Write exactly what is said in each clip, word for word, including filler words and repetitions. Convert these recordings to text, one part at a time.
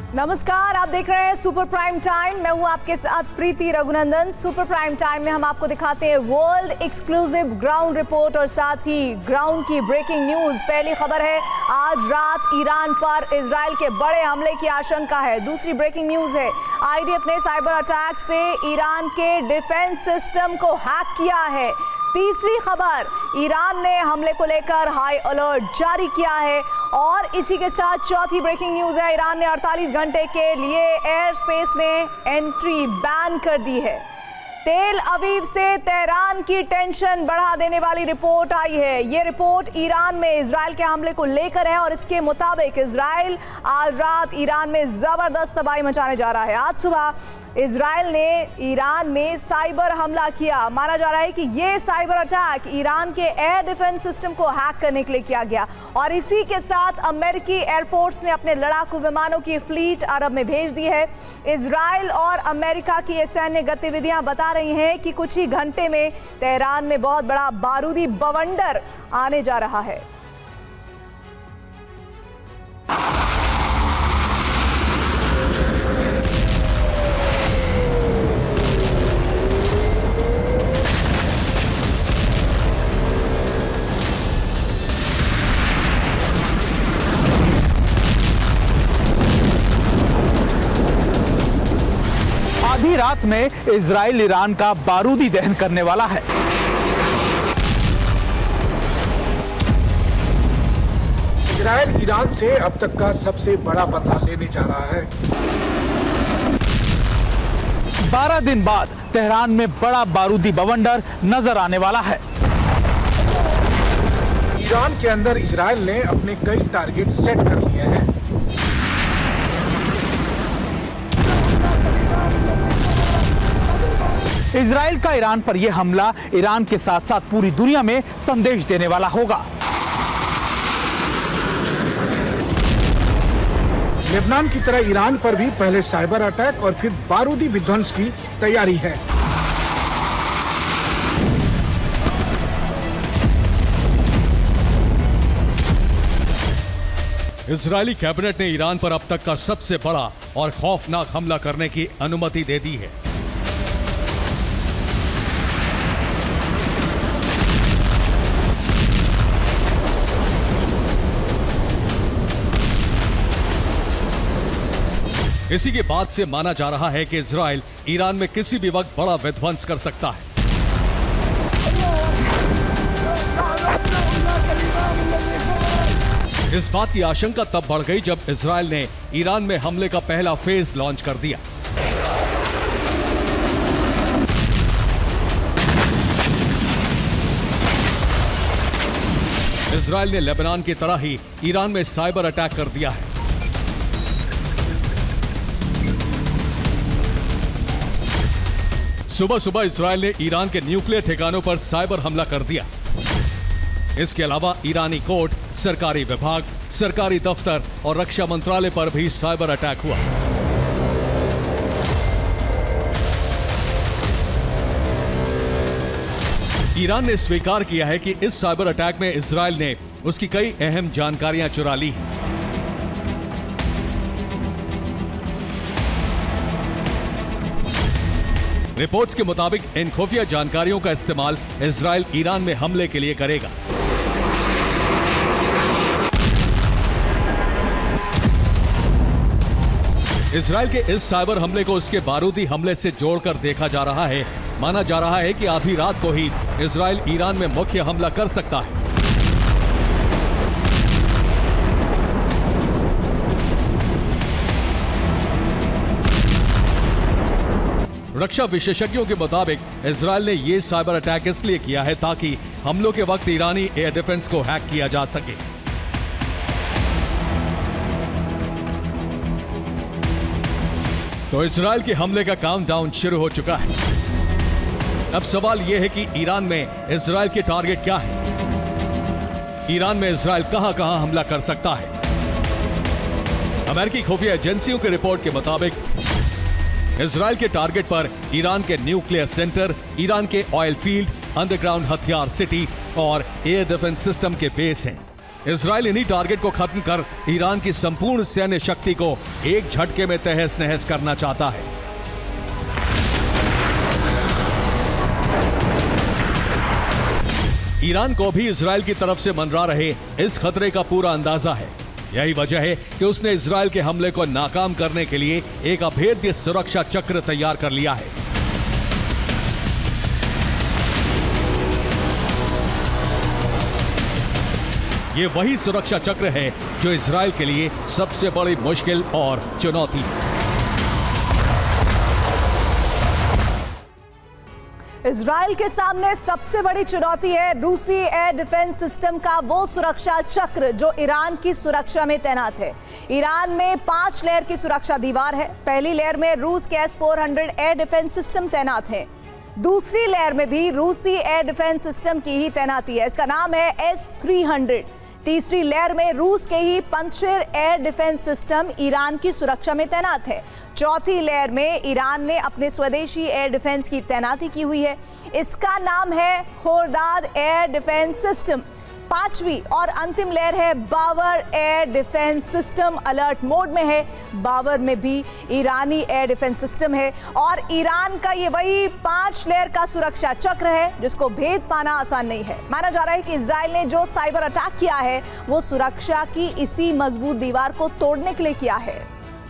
नमस्कार, आप देख रहे हैं सुपर प्राइम टाइम। मैं हूं आपके साथ Preeti Raghunandan. Super prime time में हम आपको दिखाते हैं वर्ल्ड एक्सक्लूसिव ग्राउंड रिपोर्ट और साथ ही ग्राउंड की ब्रेकिंग न्यूज। पहली खबर है, आज रात ईरान पर इजराइल के बड़े हमले की आशंका है। दूसरी ब्रेकिंग न्यूज है, आईडीएफ ने साइबर अटैक से ईरान के डिफेंस सिस्टम को हैक किया है। तीसरी खबर, ईरान ने हमले को लेकर हाई अलर्ट जारी किया है। और इसी के साथ चौथी ब्रेकिंग न्यूज है, ईरान ने अड़तालीस घंटे के लिए एयर स्पेस में एंट्री बैन कर दी है। तेल अवीव से तेहरान की टेंशन बढ़ा देने वाली रिपोर्ट आई है। ये रिपोर्ट ईरान में इजराइल के हमले को लेकर है और इसके मुताबिक इजराइल आज रात ईरान में जबरदस्त तबाही मचाने जा रहा है। आज सुबह इजराइल ने ईरान में साइबर हमला किया। माना जा रहा है कि ये साइबर अटैक ईरान के एयर डिफेंस सिस्टम को हैक करने के लिए किया गया और इसी के साथ अमेरिकी एयरफोर्स ने अपने लड़ाकू विमानों की फ्लीट अरब में भेज दी है। इजराइल और अमेरिका की ये सैन्य गतिविधियां बता रही हैं कि कुछ ही घंटे में तेहरान में बहुत बड़ा बारूदी बवंडर आने जा रहा है। आधी रात में इजराइल ईरान का बारूदी दहन करने वाला है। इजराइल ईरान से अब तक का सबसे बड़ा बदला लेने जा रहा है। बारह दिन बाद तेहरान में बड़ा बारूदी बवंडर नजर आने वाला है। ईरान के अंदर इजराइल ने अपने कई टारगेट सेट कर लिए हैं। इजराइल का ईरान पर यह हमला ईरान के साथ साथ पूरी दुनिया में संदेश देने वाला होगा। लेबनान की तरह ईरान पर भी पहले साइबर अटैक और फिर बारूदी विध्वंस की तैयारी है। इजरायली कैबिनेट ने ईरान पर अब तक का सबसे बड़ा और खौफनाक हमला करने की अनुमति दे दी है। इसी के बाद से माना जा रहा है कि इजराइल ईरान में किसी भी वक्त बड़ा विध्वंस कर सकता है। इस बात की आशंका तब बढ़ गई जब इजराइल ने ईरान में हमले का पहला फेज लॉन्च कर दिया। इजराइल ने लेबनान की तरह ही ईरान में साइबर अटैक कर दिया है। सुबह सुबह इजराइल ने ईरान के न्यूक्लियर ठिकानों पर साइबर हमला कर दिया। इसके अलावा ईरानी कोर्ट, सरकारी विभाग, सरकारी दफ्तर और रक्षा मंत्रालय पर भी साइबर अटैक हुआ। ईरान ने स्वीकार किया है कि इस साइबर अटैक में इजराइल ने उसकी कई अहम जानकारियां चुरा ली हैं। रिपोर्ट्स के मुताबिक इन खुफिया जानकारियों का इस्तेमाल इजराइल ईरान में हमले के लिए करेगा। इजराइल के इस साइबर हमले को उसके बारूदी हमले से जोड़कर देखा जा रहा है। माना जा रहा है कि आधी रात को ही इजराइल ईरान में मुख्य हमला कर सकता है। रक्षा विशेषज्ञों के मुताबिक इजराइल ने यह साइबर अटैक इसलिए किया है ताकि हमलों के वक्त ईरानी एयर डिफेंस को हैक किया जा सके। तो इजराइल के हमले का काउंटडाउन शुरू हो चुका है। अब सवाल यह है कि ईरान में इजराइल के टारगेट क्या है। ईरान में इजराइल कहां कहां हमला कर सकता है। अमेरिकी खुफिया एजेंसियों की रिपोर्ट के मुताबिक इजराइल के टारगेट पर ईरान के न्यूक्लियर सेंटर, ईरान के ऑयल फील्ड, अंडरग्राउंड हथियार सिटी और एयर डिफेंस सिस्टम के बेस हैं। इजराइल इन्हीं टारगेट को खत्म कर ईरान की संपूर्ण सैन्य शक्ति को एक झटके में तहस नहस करना चाहता है। ईरान को भी इजराइल की तरफ से मंडरा रहे इस खतरे का पूरा अंदाजा है। यही वजह है कि उसने इजराइल के हमले को नाकाम करने के लिए एक अभेद्य सुरक्षा चक्र तैयार कर लिया है। ये वही सुरक्षा चक्र है जो इजराइल के लिए सबसे बड़ी मुश्किल और चुनौती है। इजराइल के सामने सबसे बड़ी चुनौती है रूसी एयर डिफेंस सिस्टम का वो सुरक्षा चक्र जो ईरान की सुरक्षा में तैनात है। ईरान में पांच लेयर की सुरक्षा दीवार है। पहली लेयर में रूस के S four hundred air defence system तैनात है। दूसरी लेयर में भी रूसी एयर डिफेंस सिस्टम की ही तैनाती है, इसका नाम है एस थ्री हंड्रेड। तीसरी लेयर में रूस के ही पंजशीर एयर डिफेंस सिस्टम ईरान की सुरक्षा में तैनात है। चौथी लेयर में ईरान ने अपने स्वदेशी एयर डिफेंस की तैनाती की हुई है, इसका नाम है खोरदाद एयर डिफेंस सिस्टम। पांचवी और अंतिम लेयर है Bavar air defence system, alert mode में है। बावर में भी ईरानी एयर डिफेंस सिस्टम है और ईरान का ये वही पांच लेयर का सुरक्षा चक्र है जिसको भेद पाना आसान नहीं है। माना जा रहा है कि इजराइल ने जो साइबर अटैक किया है वो सुरक्षा की इसी मजबूत दीवार को तोड़ने के लिए किया है।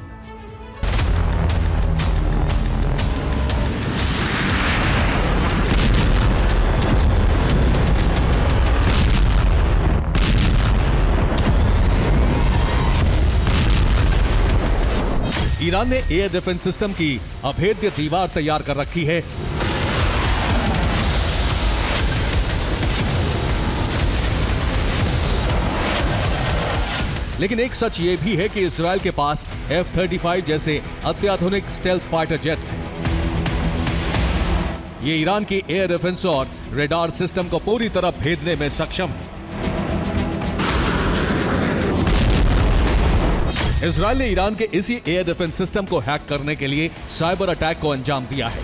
ईरान ने एयर डिफेंस सिस्टम की अभेद्य दीवार तैयार कर रखी है। लेकिन एक सच ये भी है कि इजराइल के पास एफ थर्टी फाइव जैसे अत्याधुनिक स्टेल्थ फाइटर जेट्स हैं। ये ईरान की एयर डिफेंस और रेडार सिस्टम को पूरी तरह भेदने में सक्षम है। इजराइल ने ईरान के इसी एयर डिफेंस सिस्टम को हैक करने के लिए साइबर अटैक को अंजाम दिया है।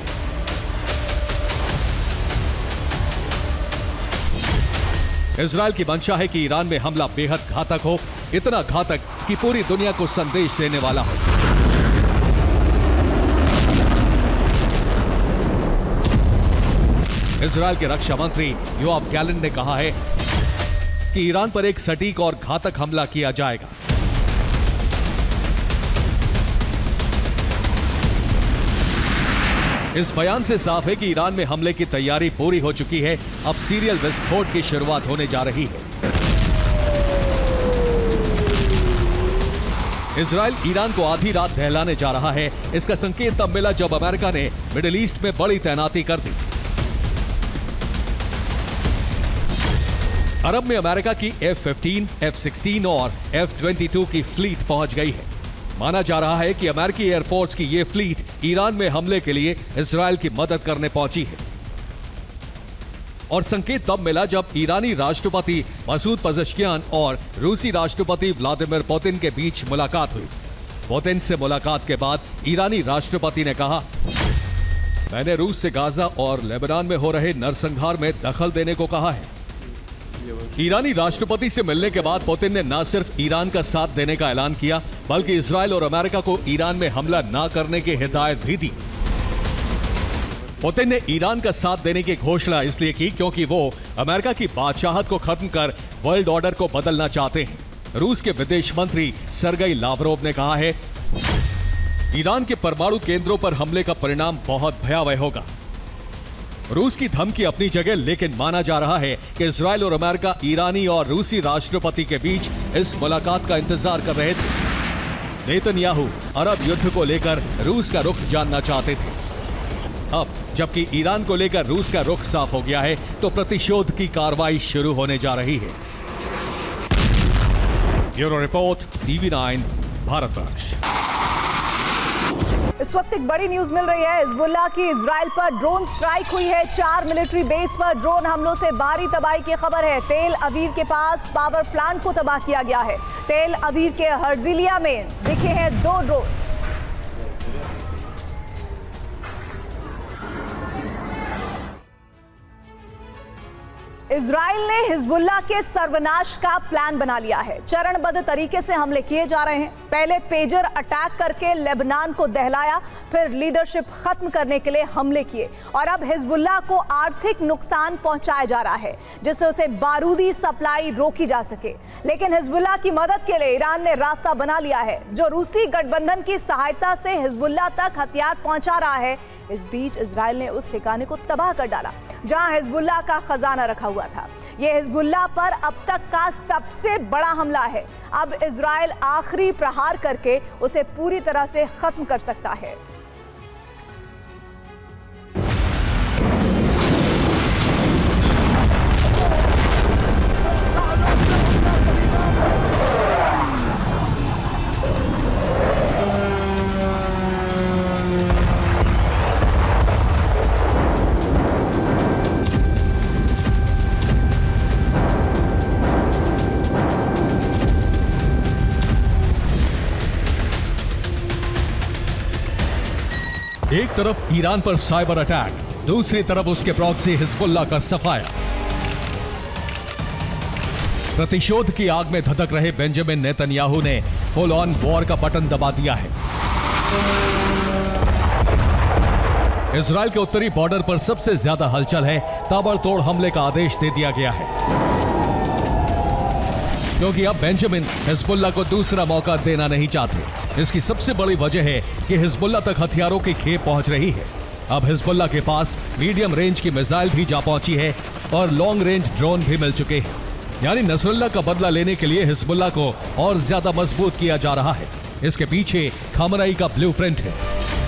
इजराइल की मंशा है कि ईरान में हमला बेहद घातक हो, इतना घातक कि पूरी दुनिया को संदेश देने वाला हो। इजराइल के रक्षा मंत्री योआव गैलेंट ने कहा है कि ईरान पर एक सटीक और घातक हमला किया जाएगा। इस बयान से साफ है कि ईरान में हमले की तैयारी पूरी हो चुकी है। अब सीरियल विस्फोट की शुरुआत होने जा रही है। इजराइल ईरान को आधी रात बहलाने जा रहा है। इसका संकेत तब मिला जब अमेरिका ने मिडिल ईस्ट में बड़ी तैनाती कर दी। अरब में अमेरिका की एफ फिफ्टीन, एफ सिक्सटीन और एफ ट्वेंटी टू की फ्लीट पहुंच गई है। माना जा रहा है कि अमेरिकी एयरफोर्स की यह फ्लीट ईरान में हमले के लिए इजराइल की मदद करने पहुंची है। और संकेत तब मिला जब ईरानी राष्ट्रपति मसूद पजेश्कियान और रूसी राष्ट्रपति व्लादिमीर पुतिन के बीच मुलाकात हुई। पुतिन से मुलाकात के बाद ईरानी राष्ट्रपति ने कहा, मैंने रूस से गाजा और लेबनान में हो रहे नरसंहार में दखल देने को कहा है। ईरानी राष्ट्रपति से मिलने के बाद पुतिन ने न सिर्फ ईरान का साथ देने का ऐलान किया बल्कि इजराइल और अमेरिका को ईरान में हमला न करने की हिदायत भी दी। पुतिन ने ईरान का साथ देने की घोषणा इसलिए की क्योंकि वो अमेरिका की बादशाहत को खत्म कर वर्ल्ड ऑर्डर को बदलना चाहते हैं। रूस के विदेश मंत्री सरगई लावरोव ने कहा है, ईरान के परमाणु केंद्रों पर हमले का परिणाम बहुत भयावह होगा। रूस की धमकी अपनी जगह, लेकिन माना जा रहा है कि इजराइल और अमेरिका ईरानी और रूसी राष्ट्रपति के बीच इस मुलाकात का इंतजार कर रहे थे। नेतन्याहू अरब युद्ध को लेकर रूस का रुख जानना चाहते थे। अब जबकि ईरान को लेकर रूस का रुख साफ हो गया है तो प्रतिशोध की कार्रवाई शुरू होने जा रही है। Bureau report, TV nine, Bharatvarsh. इस वक्त एक बड़ी न्यूज मिल रही है। हिजबुल्लाह की इजराइल पर ड्रोन स्ट्राइक हुई है। चार मिलिट्री बेस पर ड्रोन हमलों से भारी तबाही की खबर है। तेल अवीव के पास पावर प्लांट को तबाह किया गया है। तेल अवीव के हर्जिलिया में दिखे हैं दो ड्रोन। इजराइल ने हिजबुल्लाह के सर्वनाश का प्लान बना लिया है। चरणबद्ध तरीके से हमले किए जा रहे हैं। पहले पेजर अटैक करके लेबनान को दहलाया, फिर लीडरशिप खत्म करने के लिए हमले किए और अब हिजबुल्लाह को आर्थिक नुकसान पहुंचाया जा रहा है जिससे उसे बारूदी सप्लाई रोकी जा सके। लेकिन हिजबुल्लाह की मदद के लिए ईरान ने रास्ता बना लिया है, जो रूसी गठबंधन की सहायता से हिजबुल्लाह तक हथियार पहुंचा रहा है। इस बीच इजराइल ने उस ठिकाने को तबाह कर डाला जहां हिजबुल्लाह का खजाना रखा हुआ था। यह हिजबुल्लाह पर अब तक का सबसे बड़ा हमला है। अब इजराइल आखिरी प्रहार करके उसे पूरी तरह से खत्म कर सकता है। एक तरफ ईरान पर साइबर अटैक, दूसरी तरफ उसके प्रॉक्सी हिजबुल्लाह का सफाया। प्रतिशोध की आग में धधक रहे बेंजामिन नेतन्याहू ने फुल ऑन वॉर का बटन दबा दिया है। इजराइल के उत्तरी बॉर्डर पर सबसे ज्यादा हलचल है। ताबड़तोड़ हमले का आदेश दे दिया गया है क्योंकि अब बेंजामिन हिजबुल्लाह को दूसरा मौका देना नहीं चाहते। इसकी सबसे बड़ी वजह है कि हिजबुल्लाह तक हथियारों की खेप पहुंच रही है। अब हिजबुल्लाह के पास मीडियम रेंज की मिसाइल भी जा पहुंची है और लॉन्ग रेंज ड्रोन भी मिल चुके हैं। यानी नसरुल्लाह का बदला लेने के लिए हिजबुल्लाह को और ज्यादा मजबूत किया जा रहा है। इसके पीछे खमनई का ब्लूप्रिंट है।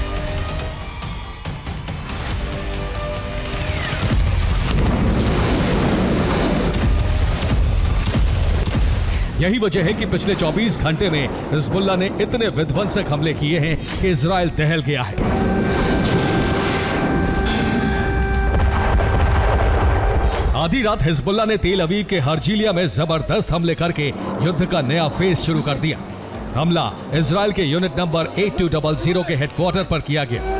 यही वजह है कि पिछले चौबीस घंटे में हिजबुल्लाह ने इतने विध्वंसक हमले किए हैं कि इजराइल दहल गया है। आधी रात हिजबुल्लाह ने तेल अवीव के हर्जिलिया में जबरदस्त हमले करके युद्ध का नया फेज शुरू कर दिया। हमला इजराइल के यूनिट नंबर बयासी सौ के हेडक्वार्टर पर किया गया।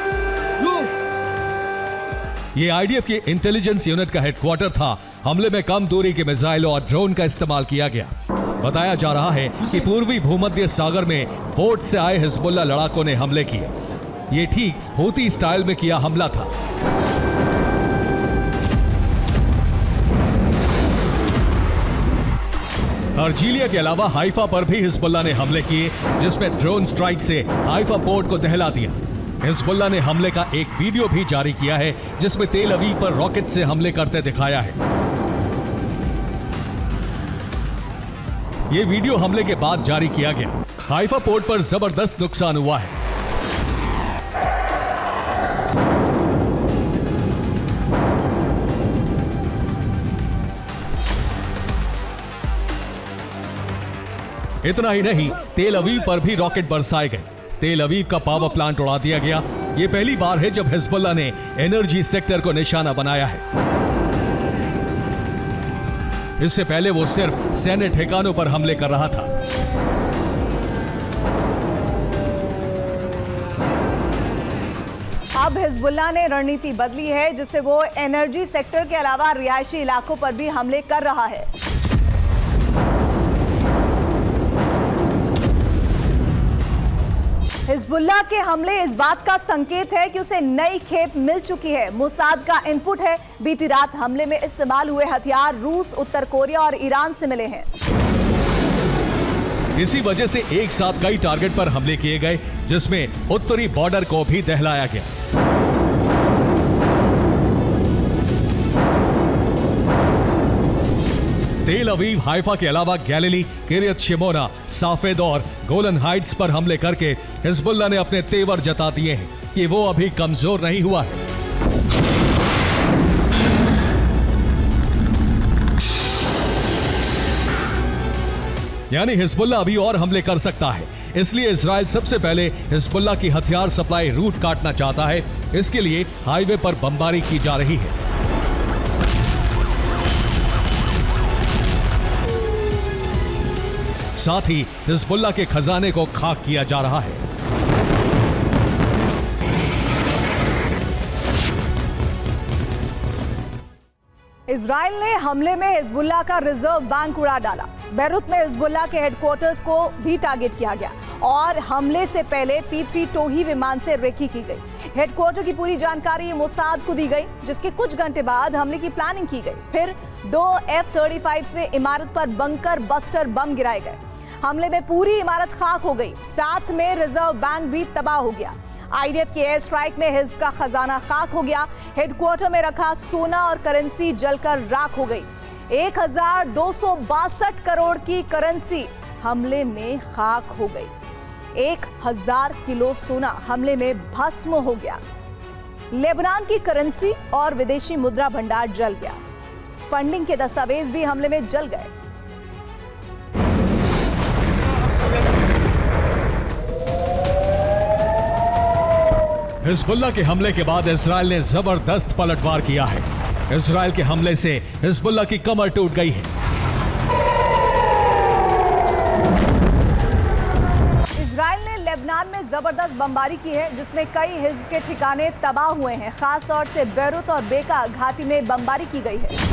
यह आईडीएफ के इंटेलिजेंस यूनिट का हेडक्वार्टर था। हमले में कम दूरी के मिसाइल और ड्रोन का इस्तेमाल किया गया। बताया जा रहा है कि पूर्वी भूमध्य सागर में बोट से आए हिजबुल्लाह लड़ाकों ने हमले किए। ये ठीक हूती स्टाइल में किया हमला था। हर्जिलिया के अलावा हाइफा पर भी हिजबुल्लाह ने हमले किए, जिसमें ड्रोन स्ट्राइक से हाइफा पोर्ट को दहला दिया। हिजबुल्लाह ने हमले का एक वीडियो भी जारी किया है जिसमें तेल अवीव पर रॉकेट से हमले करते दिखाया है। यह वीडियो हमले के बाद जारी किया गया। हाइफा पोर्ट पर जबरदस्त नुकसान हुआ है। इतना ही नहीं, तेल अवीव पर भी रॉकेट बरसाए गए। तेल अवीव का पावर प्लांट उड़ा दिया गया। यह पहली बार है जब हिजबुल्लाह ने एनर्जी सेक्टर को निशाना बनाया है। इससे पहले वो सिर्फ सैन्य ठिकानों पर हमले कर रहा था। अब हिजबुल्लाह ने रणनीति बदली है जिससे वो एनर्जी सेक्टर के अलावा रिहायशी इलाकों पर भी हमले कर रहा है। हिजबुल्लाह के हमले इस बात का संकेत है कि उसे नई खेप मिल चुकी है। मोसाद का इनपुट है। बीती रात हमले में इस्तेमाल हुए हथियार रूस, उत्तर कोरिया और ईरान से मिले हैं। इसी वजह से एक साथ कई टारगेट पर हमले किए गए, जिसमें उत्तरी बॉर्डर को भी दहलाया गया। तेल अवीव, हाइफा के अलावा गैलिली, किरियत शिमोना, साफेद और गोलन हाइट्स पर हमले करके हिजबुल्लाह ने अपने तेवर जता दिए हैं कि वो अभी कमजोर नहीं हुआ है। यानी हिजबुल्लाह अभी और हमले कर सकता है। इसलिए इजराइल सबसे पहले हिजबुल्लाह की हथियार सप्लाई रूट काटना चाहता है। इसके लिए हाईवे पर बमबारी की जा रही है। साथ ही हिजबुल्लाह के खजाने को खाक किया जा रहा है। इजराइल ने हमले में हिजबुल्लाह का रिजर्व बैंक उड़ा डाला। बैरूत में हिजबुल्लाह के हेडक्वार्टर्स को भी टारगेट किया गया और हमले से पहले पी थ्री टोही विमान से रेकी की गई। हेडक्वार्टर की पूरी जानकारी मोसाद को दी गई, जिसके कुछ घंटे बाद हमले की प्लानिंग की गई। फिर दो एफ थर्टी फाइव से इमारत पर बंकर बस्टर बम गिराए गए। हमले में पूरी इमारत खाक हो गई, साथ में रिजर्व बैंक भी तबाह हो गया। आई डी एफ के एयर स्ट्राइक में हिज्ब का खजाना खाक हो गया। हेडक्वार्टर में रखा सोना और करेंसी जलकर राख हो गई। एक हजार दो सौ बासठ करोड़ की करेंसी हमले में खाक हो गई। एक हजार किलो सोना हमले में भस्म हो गया। लेबनान की करेंसी और विदेशी मुद्रा भंडार जल गया। फंडिंग के दस्तावेज भी हमले में जल गए। हिजबुल्लाह के हमले के बाद इजराइल ने जबरदस्त पलटवार किया है। इजराइल के हमले से हिजबुल्लाह की कमर टूट गई है। इजराइल ने लेबनान में जबरदस्त बमबारी की है, जिसमें कई हिज्ब के ठिकाने तबाह हुए हैं। खास तौर से बैरूत और बेका घाटी में बमबारी की गई है।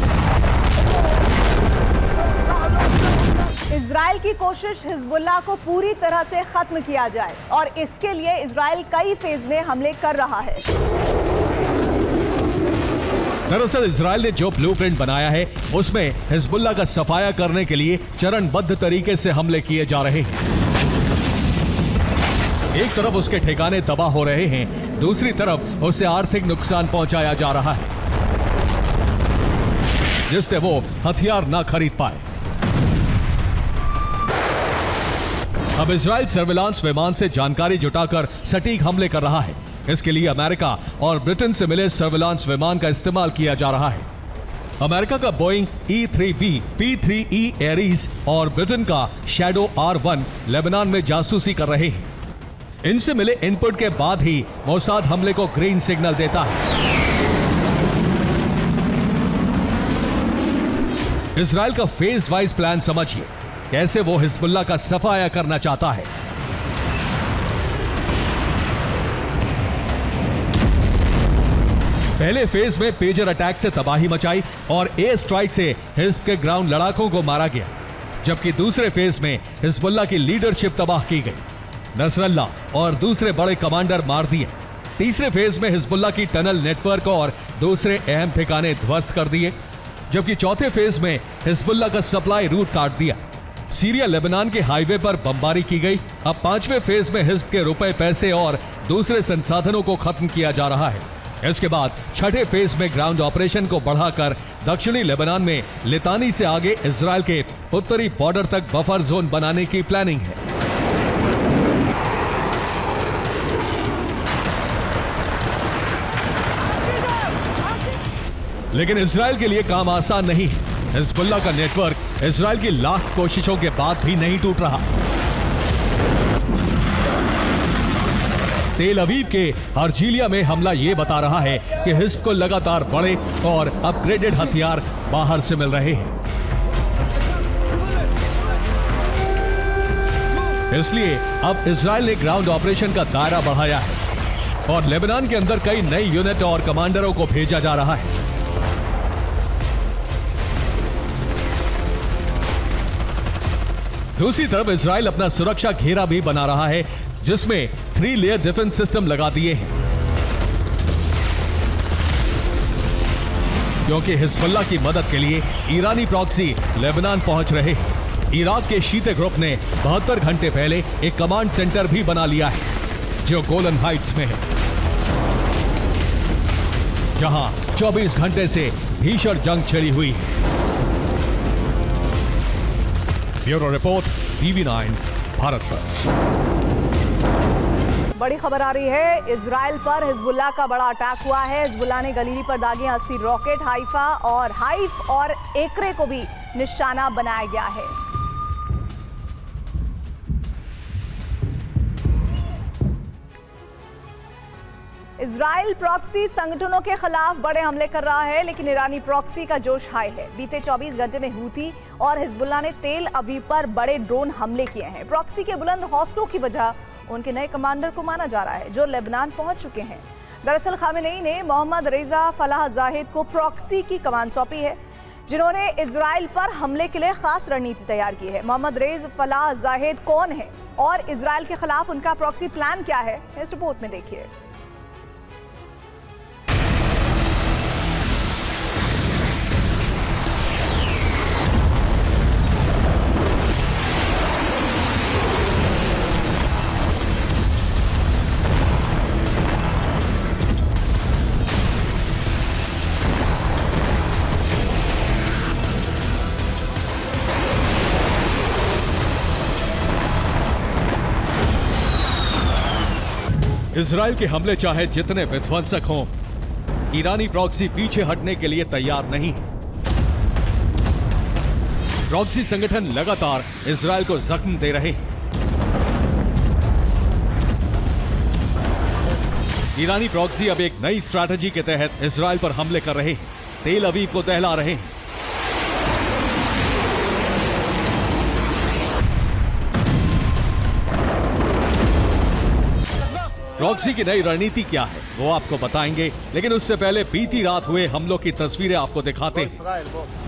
इजराइल की कोशिश हिजबुल्लाह को पूरी तरह से खत्म किया जाए और इसके लिए इजराइल कई फेज में हमले कर रहा है। दरअसल इजराइल ने जो ब्लूप्रिंट बनाया है उसमें हिजबुल्लाह का सफाया करने के लिए चरणबद्ध तरीके से हमले किए जा रहे हैं। एक तरफ उसके ठिकाने तबाह हो रहे हैं, दूसरी तरफ उसे आर्थिक नुकसान पहुंचाया जा रहा है, जिससे वो हथियार ना खरीद पाए। अब इजराइल सर्विलांस विमान से जानकारी जुटाकर सटीक हमले कर रहा है। इसके लिए अमेरिका और ब्रिटेन से मिले सर्विलांस विमान का इस्तेमाल किया जा रहा है। अमेरिका का Boeing E three B, P three E Aries और ब्रिटेन का शैडो आर वन लेबनान में जासूसी कर रहे हैं। इनसे मिले इनपुट के बाद ही मोसाद हमले को ग्रीन सिग्नल देता है। इजराइल का फेज वाइज प्लान समझिए, कैसे वो हिजबुल्लाह का सफाया करना चाहता है। पहले फेज में पेजर अटैक से तबाही मचाई और एयर स्ट्राइक से हिज्ब के ग्राउंड लड़ाकों को मारा गया, जबकि दूसरे फेज में हिजबुल्लाह की लीडरशिप तबाह की गई। नसरल्लाह और दूसरे बड़े कमांडर मार दिए। तीसरे फेज में हिजबुल्लाह की टनल नेटवर्क और दूसरे अहम ठिकाने ध्वस्त कर दिए, जबकि चौथे फेज में हिजबुल्लाह का सप्लाई रूट काट दिया। सीरिया लेबनान के हाईवे पर बमबारी की गई। अब पांचवें फेज में हिज्ब के रुपए, पैसे और दूसरे संसाधनों को खत्म किया जा रहा है। इसके बाद छठे फेज में ग्राउंड ऑपरेशन को बढ़ाकर दक्षिणी लेबनान में लितानी से आगे इजराइल के उत्तरी बॉर्डर तक बफर जोन बनाने की प्लानिंग है। लेकिन इजराइल के लिए काम आसान नहीं है। हिजबुल्लाह का नेटवर्क इजराइल की लाख कोशिशों के बाद भी नहीं टूट रहा। तेल अवीव के अर्जीलिया में हमला यह बता रहा है कि हिज्ब को लगातार बड़े और अपग्रेडेड हथियार बाहर से मिल रहे हैं। इसलिए अब इजराइल ने ग्राउंड ऑपरेशन का दायरा बढ़ाया है और लेबनान के अंदर कई नई यूनिट और कमांडरों को भेजा जा रहा है। दूसरी तरफ इजराइल अपना सुरक्षा घेरा भी बना रहा है, जिसमें थ्री लेयर डिफेंस सिस्टम लगा दिए हैं, क्योंकि हिजबुल्लाह की मदद के लिए ईरानी प्रॉक्सी लेबनान पहुंच रहे हैं। इराक के शीते ग्रुप ने बहत्तर घंटे पहले एक कमांड सेंटर भी बना लिया है, जो गोलन हाइट्स में है, जहां चौबीस घंटे से भीषण जंग छिड़ी हुई है। Bureau report, TV nine, Bharat पर। बड़ी खबर आ रही है, इजराइल पर हिजबुल्लाह का बड़ा अटैक हुआ है। हिजबुल्लाह ने गलीली पर दागे अस्सी रॉकेट। हाइफा और हाइफ और एकरे को भी निशाना बनाया गया है। इजराइल प्रॉक्सी संगठनों के खिलाफ बड़े हमले कर रहा है, लेकिन ईरानी प्रॉक्सी का जोश हाई है। बीते चौबीस घंटे में हूती और हिजबुल्लाह ने तेल अवीव पर बड़े ड्रोन हमले किए हैं। प्रॉक्सी के बुलंद हौसलों की वजह उनके नए कमांडर को माना जा रहा है, जो लेबनान पहुंच चुके हैं। दरअसल खामेनेई ने मोहम्मद रेजा फलाह जाहिद को प्रॉक्सी की कमान सौंपी है। जिन्होंने इजराइल पर हमले के लिए खास रणनीति तैयार की है। मोहम्मद रेज़ फलाह जाहिद कौन है और इजराइल के खिलाफ उनका प्रॉक्सी प्लान क्या है, इस रिपोर्ट में देखिए। इजराइल के हमले चाहे जितने विध्वंसक हों, ईरानी प्रॉक्सी पीछे हटने के लिए तैयार नहीं है। प्रॉक्सी संगठन लगातार इजराइल को जख्म दे रहे हैं। ईरानी प्रॉक्सी अब एक नई स्ट्रैटेजी के तहत इजराइल पर हमले कर रहे हैं, तेल अवीव को दहला रहे हैं। प्रॉक्सी की नई रणनीति क्या है वो आपको बताएंगे, लेकिन उससे पहले बीती रात हुए हमलों की तस्वीरें आपको दिखाते हैं।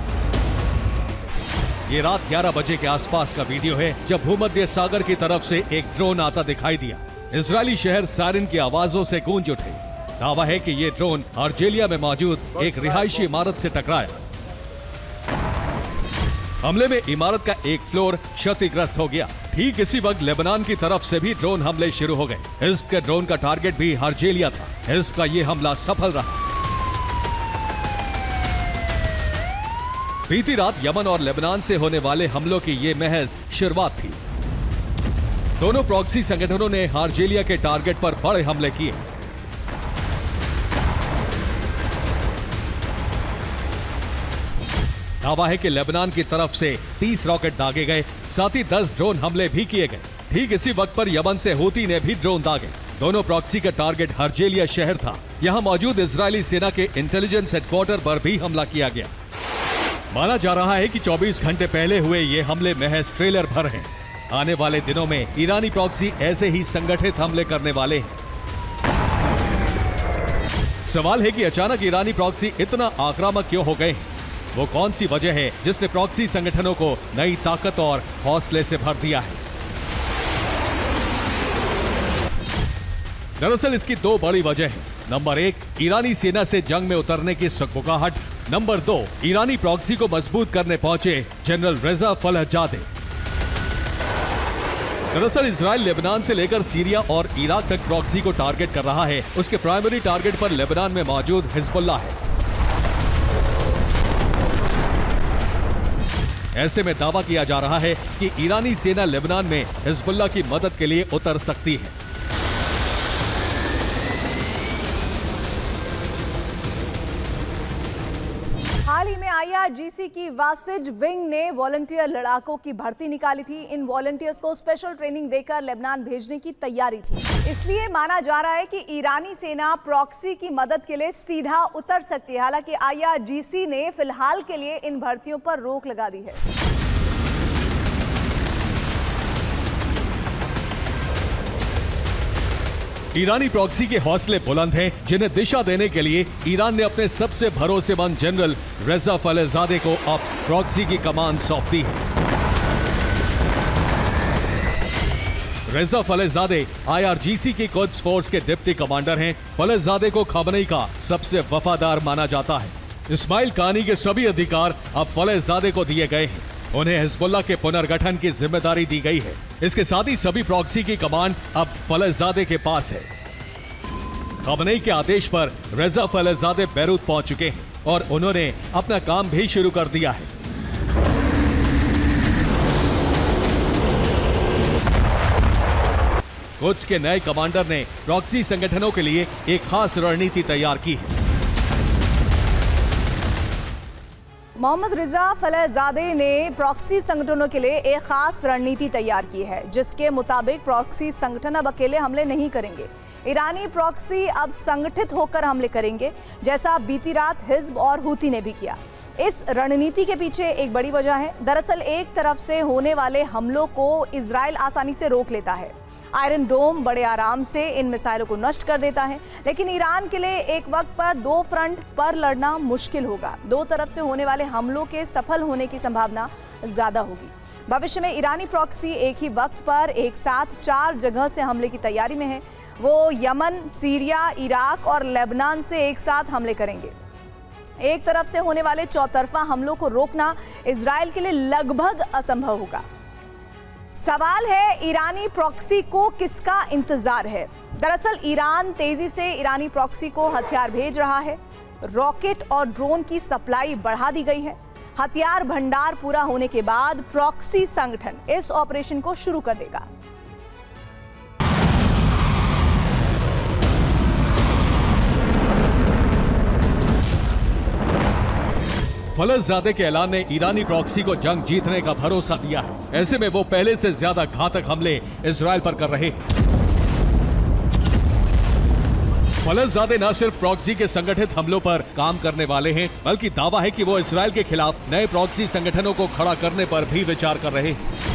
ये रात ग्यारह बजे के आसपास का वीडियो है, जब भूमध्य सागर की तरफ से एक ड्रोन आता दिखाई दिया। इजरायली शहर सायरन की आवाजों से गूंज उठे। दावा है कि ये ड्रोन अर्जेलिया में मौजूद एक रिहायशी इमारत से टकराया। हमले में इमारत का एक फ्लोर क्षतिग्रस्त हो गया। ठीक इसी वक्त लेबनान की तरफ से भी ड्रोन हमले शुरू हो गए। हिज़्ब के ड्रोन का टारगेट भी अर्जेलिया था। हिज़्ब का ये हमला सफल रहा। बीती रात यमन और लेबनान से होने वाले हमलों की ये महज शुरुआत थी। दोनों प्रॉक्सी संगठनों ने अर्जेलिया के टारगेट पर बड़े हमले किए। दावा है कि लेबनान की तरफ से तीस रॉकेट दागे गए, साथ ही दस ड्रोन हमले भी किए गए। ठीक इसी वक्त पर यमन से हूती ने भी ड्रोन दागे। दोनों प्रॉक्सी का टारगेट अर्जेलिया शहर था। यहां मौजूद इजरायली सेना के इंटेलिजेंस हेडक्वार्टर पर भी हमला किया गया। माना जा रहा है कि चौबीस घंटे पहले हुए ये हमले महज ट्रेलर भर हैं। आने वाले दिनों में ईरानी प्रॉक्सी ऐसे ही संगठित हमले करने वाले हैं। सवाल है कि अचानक ईरानी प्रॉक्सी इतना आक्रामक क्यों हो गए हैं? वो कौन सी वजह है जिसने प्रॉक्सी संगठनों को नई ताकत और हौसले से भर दिया है? दरअसल इसकी दो बड़ी वजह है। नंबर एक, ईरानी सेना से जंग में उतरने की सकबकाहट। नंबर दो, ईरानी प्रॉक्सी को मजबूत करने पहुंचे जनरल रेजा फलाहजादे। दरअसल इजराइल लेबनान से लेकर सीरिया और इराक तक प्रॉक्सी को टारगेट कर रहा है। उसके प्राइमरी टारगेट पर लेबनान में मौजूद हिजबुल्लाह है। ऐसे में दावा किया जा रहा है कि ईरानी सेना लेबनान में हिजबुल्लाह की मदद के लिए उतर सकती है। हाल ही में आई आर जी सी की वासिज विंग ने वॉलंटियर लड़ाकों की भर्ती निकाली थी। इन वॉलंटियर्स को स्पेशल ट्रेनिंग देकर लेबनान भेजने की तैयारी थी। इसलिए माना जा रहा है कि ईरानी सेना प्रॉक्सी की मदद के लिए सीधा उतर सकती है। हालांकि आई आर जी सी ने फिलहाल के लिए इन भर्तियों पर रोक लगा दी है। ईरानी प्रॉक्सी के हौसले बुलंद हैं, जिन्हें दिशा देने के लिए ईरान ने अपने सबसे भरोसेमंद जनरल रेजा फलाहजादे को अब प्रॉक्सी की कमान सौंप दी है। रेजा फलाहजादे आई आर जी सी की कुद्स फोर्स के डिप्टी कमांडर हैं। फलाहजादे को खामनेई का सबसे वफादार माना जाता है। इस्माइल कानी के सभी अधिकार अब फलाहजादे को दिए गए हैं। उन्हें हिजबुल्लाह के पुनर्गठन की जिम्मेदारी दी गई है। इसके साथ ही सभी प्रॉक्सी की कमान अब फलाहजादे के पास है। खामनेई के आदेश पर रेजा फलाहजादे बैरूत पहुंच चुके हैं और उन्होंने अपना काम भी शुरू कर दिया है। कुद्स के नए कमांडर ने प्रॉक्सी संगठनों के लिए एक खास रणनीति तैयार की है। मोहम्मद रिजा फलाहजादे ने प्रॉक्सी संगठनों के लिए एक खास रणनीति तैयार की है, जिसके मुताबिक प्रॉक्सी संगठन अब अकेले हमले नहीं करेंगे। ईरानी प्रॉक्सी अब संगठित होकर हमले करेंगे, जैसा बीती रात हिज़्ब और हूती ने भी किया। इस रणनीति के पीछे एक बड़ी वजह है। दरअसल एक तरफ से होने वाले हमलों को इजराइल आसानी से रोक लेता है। आयरन डोम बड़े आराम से इन मिसाइलों को नष्ट कर देता है, लेकिन ईरान के लिए एक वक्त पर दो फ्रंट पर लड़ना मुश्किल होगा। दो तरफ से होने वाले हमलों के सफल होने की संभावना ज्यादा होगी। भविष्य में ईरानी प्रॉक्सी एक ही वक्त पर एक साथ चार जगह से हमले की तैयारी में है। वो यमन, सीरिया, इराक और लेबनान से एक साथ हमले करेंगे। एक तरफ से होने वाले चौतरफा हमलों को रोकना इजराइल के लिए लगभग असंभव होगा। सवाल है, ईरानी प्रॉक्सी को किसका इंतजार है? दरअसल ईरान तेजी से ईरानी प्रॉक्सी को हथियार भेज रहा है। रॉकेट और ड्रोन की सप्लाई बढ़ा दी गई है। हथियार भंडार पूरा होने के बाद प्रॉक्सी संगठन इस ऑपरेशन को शुरू कर देगा। फलसजादे के ऐलान ने ईरानी प्रॉक्सी को जंग जीतने का भरोसा दिया है। ऐसे में वो पहले से ज्यादा घातक हमले इजराइल पर कर रहे हैं। फलसजादे न सिर्फ प्रॉक्सी के संगठित हमलों पर काम करने वाले हैं, बल्कि दावा है कि वो इजराइल के खिलाफ नए प्रॉक्सी संगठनों को खड़ा करने पर भी विचार कर रहे हैं।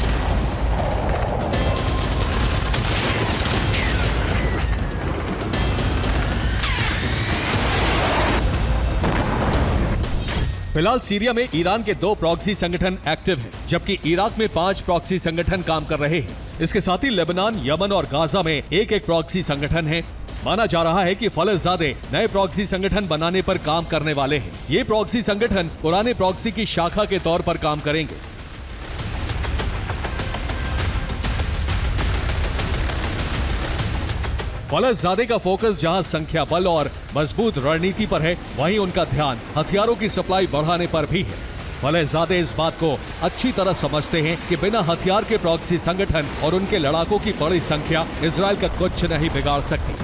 फिलहाल सीरिया में ईरान के दो प्रॉक्सी संगठन एक्टिव हैं, जबकि इराक में पांच प्रॉक्सी संगठन काम कर रहे हैं। इसके साथ ही लेबनान, यमन और गाजा में एक एक प्रॉक्सी संगठन है। माना जा रहा है कि फलसजादे नए प्रॉक्सी संगठन बनाने पर काम करने वाले हैं। ये प्रॉक्सी संगठन पुराने प्रॉक्सी की शाखा के तौर पर काम करेंगे। फलसजादे का फोकस जहां संख्या बल और मजबूत रणनीति पर है, वहीं उनका ध्यान हथियारों की सप्लाई बढ़ाने पर भी है। फलसजादे इस बात को अच्छी तरह समझते हैं कि बिना हथियार के प्रॉक्सी संगठन और उनके लड़ाकों की बड़ी संख्या इजराइल का कुछ नहीं बिगाड़ सकती।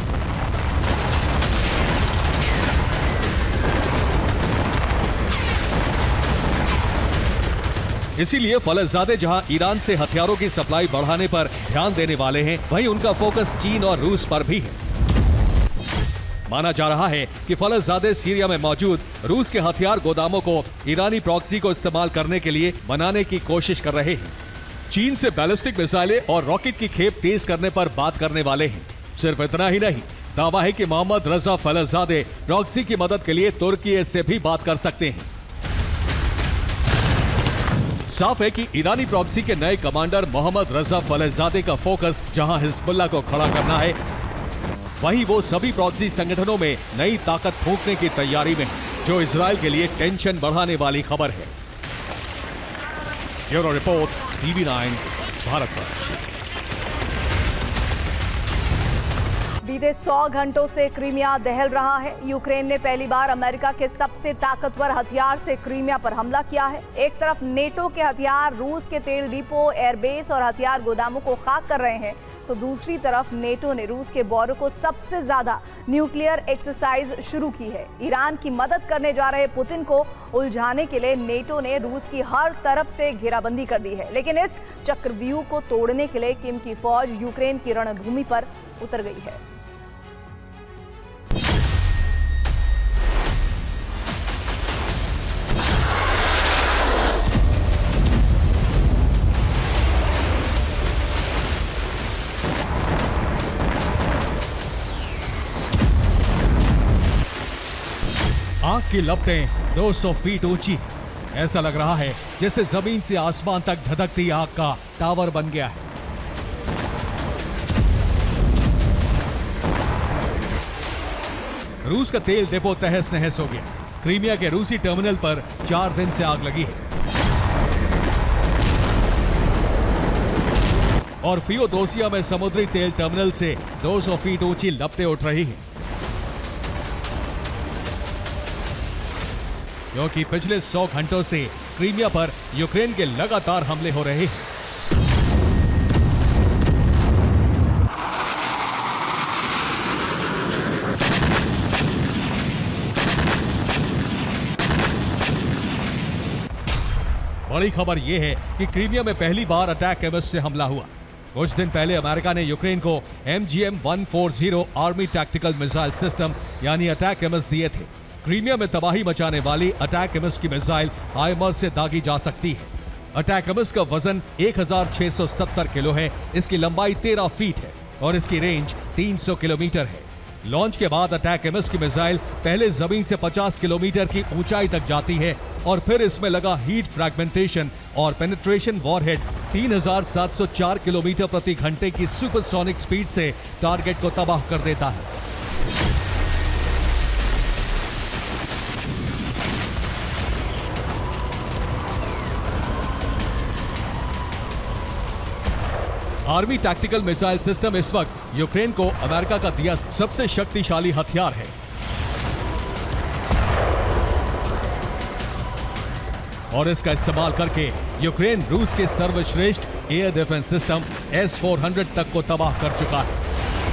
इसीलिए फलसजादे जहां ईरान से हथियारों की सप्लाई बढ़ाने पर ध्यान देने वाले हैं, वहीं उनका फोकस चीन और रूस पर भी है। माना जा रहा है कि फलसजादे सीरिया में मौजूद रूस के हथियार गोदामों को ईरानी प्रॉक्सी को इस्तेमाल करने के लिए बनाने की कोशिश कर रहे हैं। चीन से बैलिस्टिक मिसाइलें और रॉकेट की खेप तेज करने पर बात करने वाले हैं। सिर्फ इतना ही नहीं, दावा है कि मोहम्मद रजा फलसजादे प्रॉक्सी की मदद के लिए तुर्की से भी बात कर सकते हैं। साफ है कि ईरानी प्रॉक्सी के नए कमांडर मोहम्मद रजा फलसजादे का फोकस जहां हिजबुल्लाह को खड़ा करना है, वहीं वो सभी प्रॉक्सी संगठनों में नई ताकत फूंकने की तैयारी में है, जो इजराइल के लिए टेंशन बढ़ाने वाली खबर है। Bureau report, TV nine, Bharatvarsh. बीते सौ घंटों से क्रीमिया दहल रहा है। यूक्रेन ने पहली बार अमेरिका के सबसे ताकतवर हथियार से क्रीमिया पर हमला किया है। एक तरफ नेटो के हथियार रूस के तेल डिपो, एयरबेस और हथियार गोदामों को खाक कर रहे हैं, तो दूसरी तरफ नेटो ने रूस के बॉर्डर को सबसे ज्यादा न्यूक्लियर एक्सरसाइज शुरू की है। ईरान की मदद करने जा रहे पुतिन को उलझाने के लिए नेटो ने रूस की हर तरफ से घेराबंदी कर दी है, लेकिन इस चक्रव्यूह को तोड़ने के लिए किम की फौज यूक्रेन की रणभूमि पर उतर गई है। आग की लपटें दो सौ फीट ऊंची। ऐसा लग रहा है जैसे जमीन से आसमान तक धधकती आग का टावर बन गया है। रूस का तेल डिपो तहस नहस हो गया। क्रीमिया के रूसी टर्मिनल पर चार दिन से आग लगी है और फियोदोसिया में समुद्री तेल टर्मिनल से दो सौ फीट ऊंची लपटें उठ रही हैं, क्योंकि पिछले सौ घंटों से क्रीमिया पर यूक्रेन के लगातार हमले हो रहे हैं। बड़ी खबर यह है कि क्रीमिया में पहली बार अटैक एमएस से हमला हुआ। कुछ दिन पहले अमेरिका ने यूक्रेन को M G M one forty army tactical missile system यानी अटैक एमएस दिए थे। क्रीमिया में तबाही मचाने वाली अटैक एमएस की मिसाइल हाइमर्स से दागी जा सकती है। अटैकमस का वजन एक हज़ार छह सौ सत्तर किलो है, इसकी लंबाई तेरह फीट है और इसकी रेंज तीन सौ किलोमीटर है। लॉन्च के बाद अटैकमस की मिसाइल पहले जमीन से पचास किलोमीटर की ऊंचाई तक जाती है और फिर इसमें लगा हीट फ्रैगमेंटेशन और पेनिट्रेशन वॉरहेड तीन हज़ार सात सौ चार किलोमीटर प्रति घंटे की सुपरसोनिक स्पीड से टारगेट को तबाह कर देता है। आर्मी टैक्टिकल मिसाइल सिस्टम इस वक्त यूक्रेन को अमेरिका का दिया सबसे शक्तिशाली हथियार है और इसका इस्तेमाल करके यूक्रेन रूस के सर्वश्रेष्ठ air defence system S four hundred तक को तबाह कर चुका है।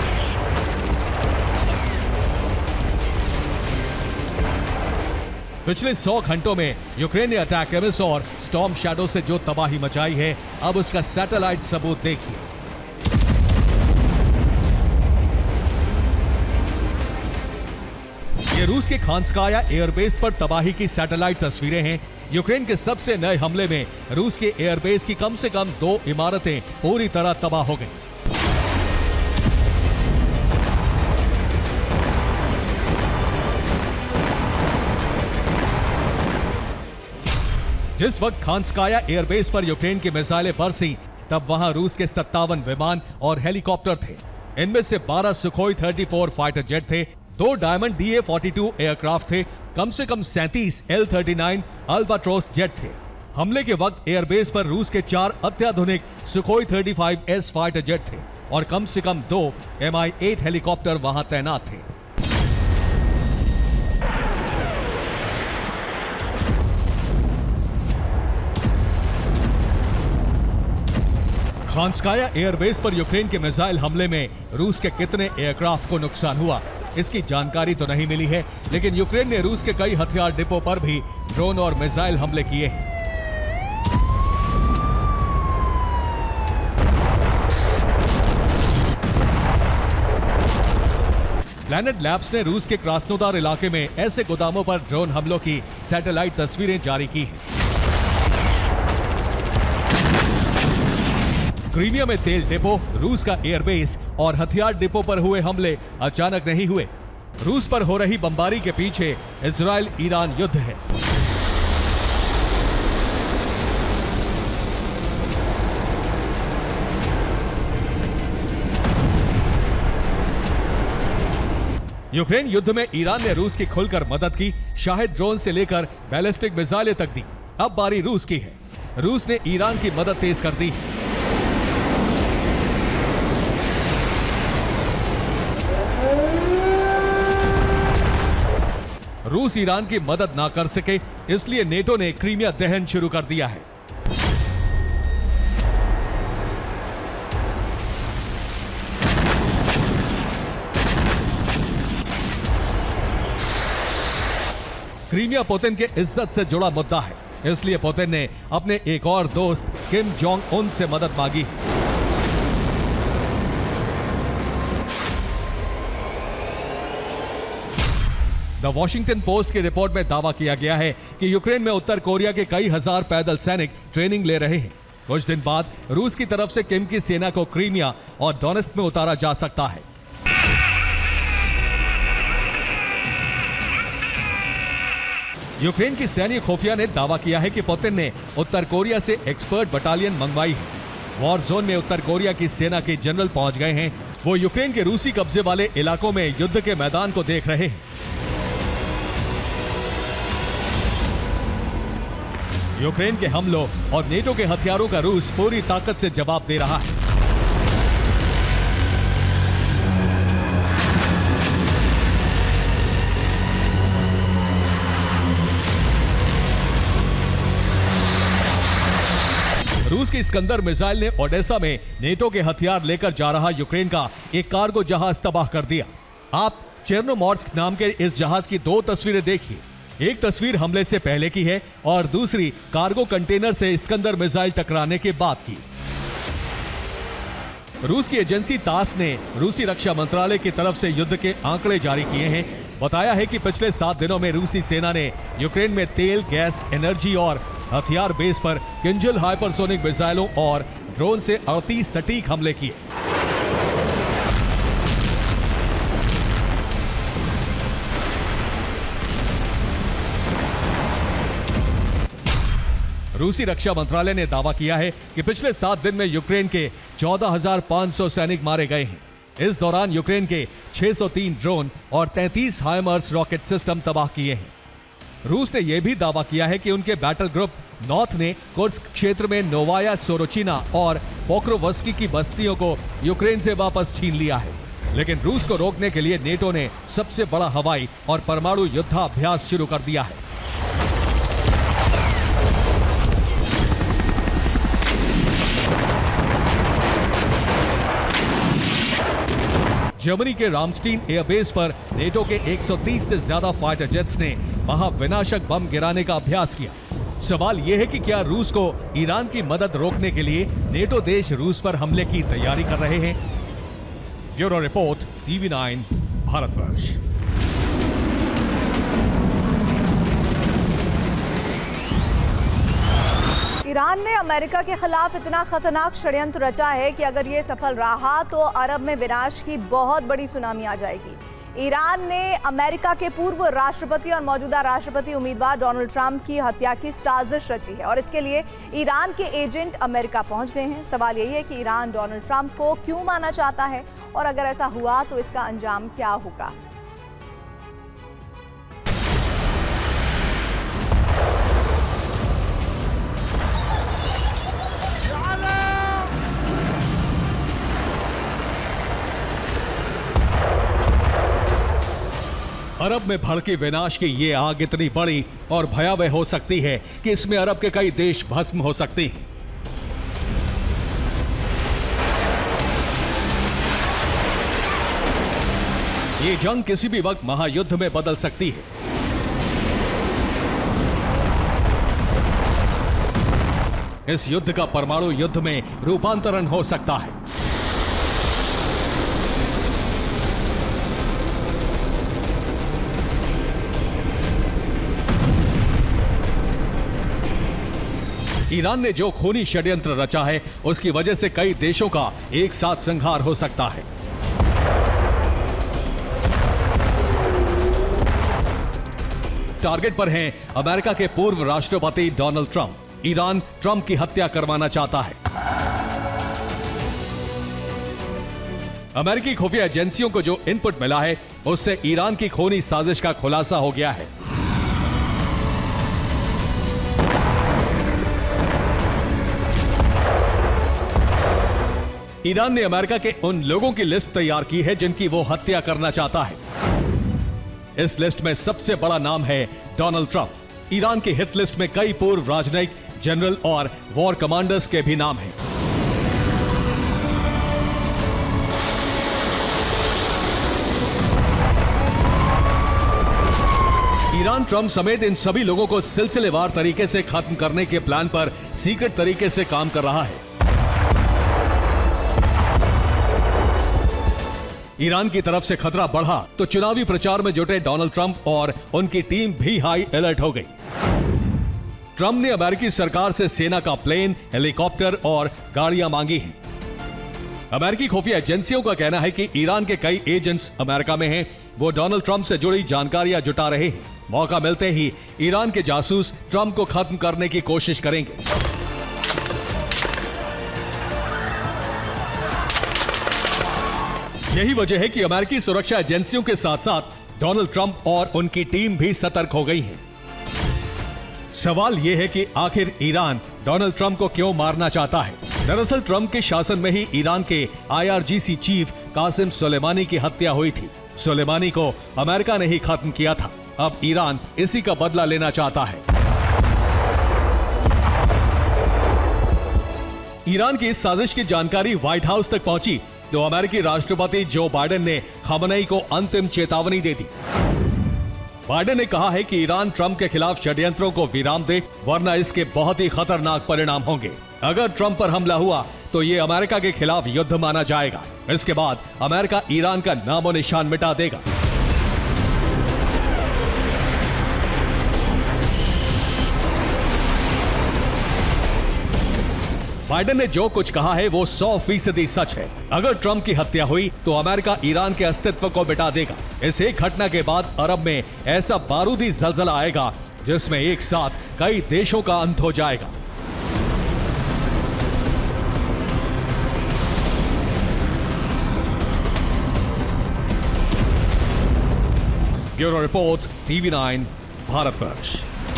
पिछले सौ घंटों में यूक्रेन ने अटैकमस और स्टॉर्म शैडो से जो तबाही मचाई है, अब उसका सैटेलाइट सबूत देखिए। ये रूस के खांस्काया एयरबेस पर तबाही की सैटेलाइट तस्वीरें हैं। यूक्रेन के सबसे नए हमले में रूस के एयरबेस की कम से कम दो इमारतें पूरी तरह तबाह हो गईं। जिस वक्त खांस्काया एयरबेस पर यूक्रेन की मिसाइलें बरसी, तब वहां रूस के सत्तावन विमान और हेलीकॉप्टर थे। इनमें से बारह सुखोई चौंतीस फाइटर जेट थे, दो डायमंड डी ए बयालीस एयरक्राफ्ट थे, कम से कम सैंतीस L thirty nine Albatros jet थे। हमले के वक्त एयरबेस पर रूस के चार अत्याधुनिक सुखोई पैंतीस एस फाइटर जेट थे और कम से कम दो एम आई एट हेलीकॉप्टर वहां तैनात थे। खांस्काया एयरबेस पर यूक्रेन के मिसाइल हमले में रूस के कितने एयरक्राफ्ट को नुकसान हुआ, इसकी जानकारी तो नहीं मिली है, लेकिन यूक्रेन ने रूस के कई हथियार डिपो पर भी ड्रोन और मिसाइल हमले किए हैं। प्लैनेट लैब्स ने रूस के क्रास्नोदार इलाके में ऐसे गोदामों पर ड्रोन हमलों की सैटेलाइट तस्वीरें जारी की हैं। क्रीमिया में तेल डिपो, रूस का एयरबेस और हथियार डिपो पर हुए हमले अचानक नहीं हुए। रूस पर हो रही बमबारी के पीछे इजराइल ईरान युद्ध है। यूक्रेन युद्ध में ईरान ने रूस की खुलकर मदद की, शाहिद ड्रोन से लेकर बैलिस्टिक मिसाइलें तक दी। अब बारी रूस की है। रूस ने ईरान की मदद तेज कर दी है। रूस ईरान की मदद ना कर सके, इसलिए नेटो ने क्रीमिया दहन शुरू कर दिया है। क्रीमिया पुतिन के इज्जत से जुड़ा मुद्दा है, इसलिए पुतिन ने अपने एक और दोस्त किम जोंग उन से मदद मांगी। द वॉशिंगटन पोस्ट की रिपोर्ट में दावा किया गया है कि यूक्रेन में उत्तर कोरिया के कई हजार पैदल सैनिक ट्रेनिंग ले रहे हैं। कुछ दिन बाद रूस की तरफ से किम की सेना को क्रीमिया और डोनेट्स्क में उतारा जा सकता है। यूक्रेन की सैन्य खुफिया ने दावा किया है कि पुतिन ने उत्तर कोरिया से एक्सपर्ट बटालियन मंगवाई है। वॉर जोन में उत्तर कोरिया की सेना के जनरल पहुंच गए हैं। वो यूक्रेन के रूसी कब्जे वाले इलाकों में युद्ध के मैदान को देख रहे हैं। यूक्रेन के हमलों और नेटो के हथियारों का रूस पूरी ताकत से जवाब दे रहा है। रूस की इस्कंदर मिसाइल ने ओडेसा में नेटो के हथियार लेकर जा रहा यूक्रेन का एक कार्गो जहाज तबाह कर दिया। आप चेर्नोमोर्स्क नाम के इस जहाज की दो तस्वीरें देखिए। एक तस्वीर हमले से पहले की है और दूसरी कार्गो कंटेनर से इस्कंदर मिसाइल टकराने के बाद की। रूस की एजेंसी तास ने रूसी रक्षा मंत्रालय की तरफ से युद्ध के आंकड़े जारी किए हैं। बताया है कि पिछले सात दिनों में रूसी सेना ने यूक्रेन में तेल, गैस, एनर्जी और हथियार बेस पर किंजल हाइपरसोनिक मिसाइलों और ड्रोन से अड़तीस सटीक हमले किए। रूसी रक्षा मंत्रालय ने दावा किया है कि पिछले सात दिन में यूक्रेन के चौदह हज़ार पाँच सौ सैनिक मारे गए हैं। इस दौरान यूक्रेन के छह सौ तीन ड्रोन और तैंतीस हाइमर्स रॉकेट सिस्टम तबाह किए हैं। रूस ने यह भी दावा किया है कि उनके बैटल ग्रुप नॉर्थ ने कुर्स्क क्षेत्र में नोवाया सोरोचिना और पोक्रोवस्की की बस्तियों को यूक्रेन से वापस छीन लिया है। लेकिन रूस को रोकने के लिए नेटो ने सबसे बड़ा हवाई और परमाणु युद्धाभ्यास शुरू कर दिया है। जर्मनी के रामस्टीन एयरबेस पर नेटो के एक सौ तीस से ज्यादा फाइटर जेट्स ने महाविनाशक बम गिराने का अभ्यास किया। सवाल यह है कि क्या रूस को ईरान की मदद रोकने के लिए नेटो देश रूस पर हमले की तैयारी कर रहे हैं? Bureau report, TV nine, Bharatvarsh. Iran ने अमेरिका के खिलाफ इतना खतरनाक षड्यंत्र रचा है कि अगर ये सफल रहा तो अरब में विनाश की बहुत बड़ी सुनामी आ जाएगी। ईरान ने अमेरिका के पूर्व राष्ट्रपति और मौजूदा राष्ट्रपति उम्मीदवार डोनाल्ड ट्रंप की हत्या की साजिश रची है और इसके लिए ईरान के एजेंट अमेरिका पहुंच गए हैं। सवाल यही है कि ईरान डोनाल्ड ट्रंप को क्यों मारना चाहता है और अगर ऐसा हुआ तो इसका अंजाम क्या होगा। अरब में भड़की विनाश की ये आग इतनी बड़ी और भयावह हो सकती है कि इसमें अरब के कई देश भस्म हो सकते हैं। ये जंग किसी भी वक्त महायुद्ध में बदल सकती है। इस युद्ध का परमाणु युद्ध में रूपांतरण हो सकता है। ईरान ने जो खूनी षड्यंत्र रचा है उसकी वजह से कई देशों का एक साथ संहार हो सकता है। टारगेट पर हैं अमेरिका के पूर्व राष्ट्रपति डोनाल्ड ट्रंप। ईरान ट्रंप की हत्या करवाना चाहता है। अमेरिकी खुफिया एजेंसियों को जो इनपुट मिला है उससे ईरान की खूनी साजिश का खुलासा हो गया है। ईरान ने अमेरिका के उन लोगों की लिस्ट तैयार की है जिनकी वो हत्या करना चाहता है। इस लिस्ट में सबसे बड़ा नाम है डोनाल्ड ट्रंप। ईरान की हिट लिस्ट में कई पूर्व राजनयिक, जनरल और वॉर कमांडर्स के भी नाम हैं। ईरान ट्रंप समेत इन सभी लोगों को सिलसिलेवार तरीके से खत्म करने के प्लान पर सीक्रेट तरीके से काम कर रहा है। ईरान की तरफ से खतरा बढ़ा तो चुनावी प्रचार में जुटे डोनाल्ड ट्रंप और उनकी टीम भी हाई अलर्ट हो गई। ट्रंप ने अमेरिकी सरकार से सेना का प्लेन, हेलीकॉप्टर और गाड़ियां मांगी हैं। अमेरिकी खुफिया एजेंसियों का कहना है कि ईरान के कई एजेंट्स अमेरिका में हैं। वो डोनाल्ड ट्रंप से जुड़ी जानकारियां जुटा रहे हैं। मौका मिलते ही ईरान के जासूस ट्रंप को खत्म करने की कोशिश करेंगे। यही वजह है कि अमेरिकी सुरक्षा एजेंसियों के साथ साथ डोनाल्ड ट्रंप और उनकी टीम भी सतर्क हो गई है। सवाल यह है कि आखिर ईरान डोनाल्ड ट्रंप को क्यों मारना चाहता है। दरअसल ट्रंप के शासन में ही ईरान के I R G C chief Qasem Soleimani की हत्या हुई थी। सुलेमानी को अमेरिका ने ही खत्म किया था। अब ईरान इसी का बदला लेना चाहता है। ईरान की इस साजिश की जानकारी व्हाइट हाउस तक पहुंची तो अमेरिकी राष्ट्रपति जो बाइडेन ने खमेनी को अंतिम चेतावनी दे दी। बाइडेन ने कहा है कि ईरान ट्रंप के खिलाफ षड्यंत्रों को विराम दे, वरना इसके बहुत ही खतरनाक परिणाम होंगे। अगर ट्रंप पर हमला हुआ तो ये अमेरिका के खिलाफ युद्ध माना जाएगा। इसके बाद अमेरिका ईरान का नामो निशान मिटा देगा। बाइडेन ने जो कुछ कहा है वो सौ फीसदी सच है। अगर ट्रंप की हत्या हुई तो अमेरिका ईरान के अस्तित्व को मिटा देगा। इस एक घटना के बाद अरब में ऐसा बारूदी जलजला आएगा जिसमें एक साथ कई देशों का अंत हो जाएगा। Bureau report, TV nine, Bharatvarsh.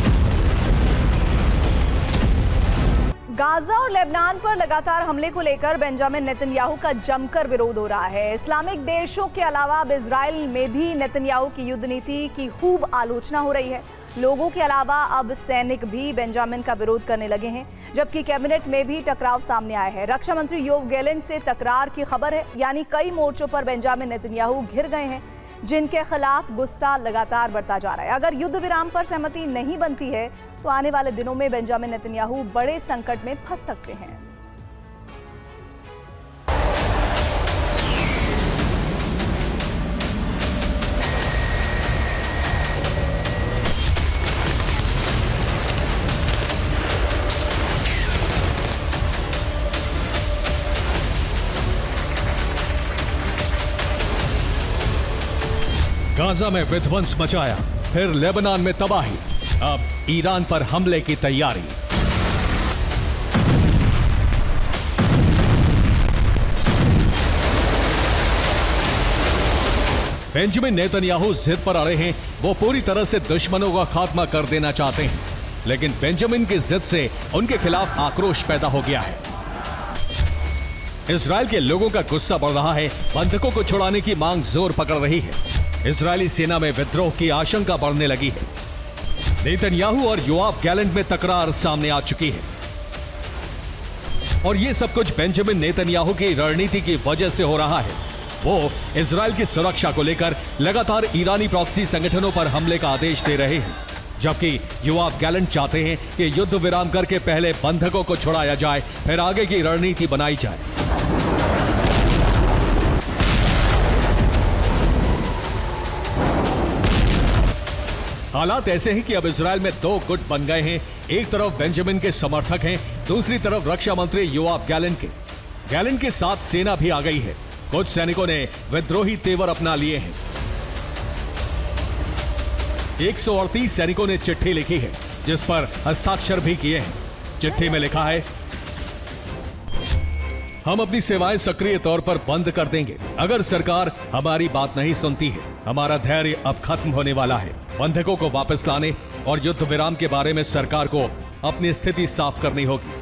Gaza और लेबनान पर लगातार हमले को लेकर बेंजामिन नेतन्याहू का जमकर विरोध हो रहा है। इस्लामिक देशों के अलावा अब इजराइल में भी नेतन्याहू की युद्ध नीति की खूब आलोचना हो रही है। लोगों के अलावा अब सैनिक भी बेंजामिन का विरोध करने लगे हैं, जबकि कैबिनेट में भी टकराव सामने आया है। रक्षा मंत्री योव गैलेंट से तकरार की खबर है, यानी कई मोर्चों पर बेंजामिन नेतन्याहू घिर गए हैं, जिनके खिलाफ गुस्सा लगातार बढ़ता जा रहा है। अगर युद्ध विराम पर सहमति नहीं बनती है तो आने वाले दिनों में बेंजामिन नेतन्याहू बड़े संकट में फंस सकते हैं। गाजा में विध्वंस मचाया, फिर लेबनान में तबाही, अब ईरान पर हमले की तैयारी। बेंजामिन नेतन्याहू जिद पर अड़े हैं। वो पूरी तरह से दुश्मनों का खात्मा कर देना चाहते हैं, लेकिन बेंजामिन की जिद से उनके खिलाफ आक्रोश पैदा हो गया है। इजराइल के लोगों का गुस्सा बढ़ रहा है। बंधकों को छुड़ाने की मांग जोर पकड़ रही है। इजरायली सेना में विद्रोह की आशंका बढ़ने लगी है। नेतन्याहू और योआव गैलेंट में तकरार सामने आ चुकी है, और यह सब कुछ बेंजामिन नेतन्याहू की रणनीति की वजह से हो रहा है। वो इजराइल की सुरक्षा को लेकर लगातार ईरानी प्रॉक्सी संगठनों पर हमले का आदेश दे रहे हैं, जबकि योआव गैलेंट चाहते हैं कि युद्ध विराम करके पहले बंधकों को छुड़ाया जाए, फिर आगे की रणनीति बनाई जाए। हालात ऐसे हैं कि अब इजराइल में दो गुट बन गए हैं। एक तरफ बेंजामिन के समर्थक हैं, दूसरी तरफ रक्षा मंत्री योआव गैलेंट के। गैलेंट के साथ सेना भी आ गई है। कुछ सैनिकों ने विद्रोही तेवर अपना लिए हैं। एक सौ अड़तीस सैनिकों ने चिट्ठी लिखी है, जिस पर हस्ताक्षर भी किए हैं। चिट्ठी में लिखा है, हम अपनी सेवाएं सक्रिय तौर पर बंद कर देंगे अगर सरकार हमारी बात नहीं सुनती है। हमारा धैर्य अब खत्म होने वाला है। बंधकों को वापस लाने और युद्ध विराम के बारे में सरकार को अपनी स्थिति साफ करनी होगी।